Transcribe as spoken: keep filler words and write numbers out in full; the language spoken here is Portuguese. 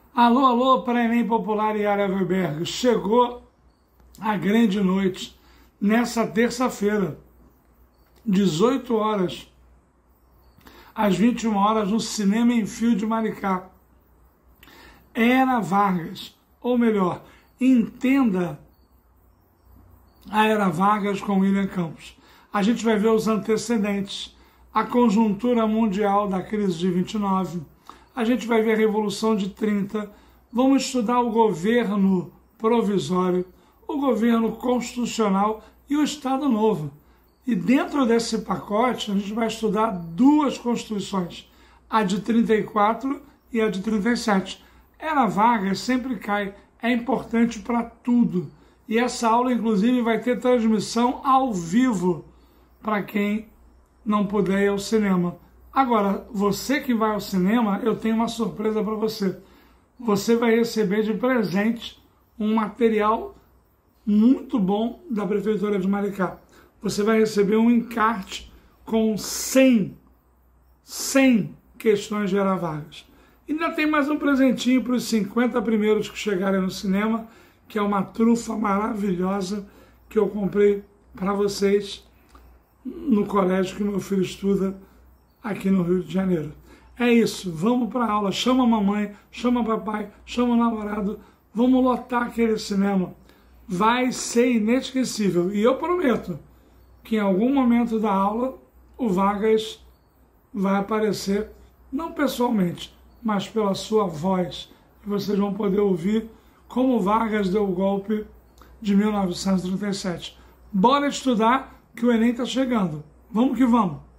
Alô, alô, para Enem Popular e Área Weberg. Chegou a grande noite nessa terça-feira, dezoito horas às vinte e uma horas, no Cinema em Fio de Maricá. Era Vargas, ou melhor, entenda a Era Vargas com William Campos. A gente vai ver os antecedentes, a conjuntura mundial da crise de vinte e nove, a gente vai ver a Revolução de trinta, vamos estudar o governo provisório, o governo constitucional e o Estado Novo. E dentro desse pacote a gente vai estudar duas constituições, a de trinta e quatro e a de trinta e sete. Era Vargas sempre cai, é importante para tudo. E essa aula, inclusive, vai ter transmissão ao vivo para quem não puder ir ao cinema. Agora, você que vai ao cinema, eu tenho uma surpresa para você. Você vai receber de presente um material muito bom da Prefeitura de Maricá. Você vai receber um encarte com cem, cem questões de Era Vargas. E ainda tem mais um presentinho para os cinquenta primeiros que chegarem no cinema, que é uma trufa maravilhosa que eu comprei para vocês no colégio que meu filho estuda aqui no Rio de Janeiro. É isso, vamos para a aula, chama a mamãe, chama o papai, chama o namorado, vamos lotar aquele cinema. Vai ser inesquecível. E eu prometo que em algum momento da aula o Vargas vai aparecer, não pessoalmente, mas pela sua voz. E vocês vão poder ouvir como Vargas deu o golpe de mil novecentos e trinta e sete. Bora estudar que o Enem está chegando. Vamos que vamos!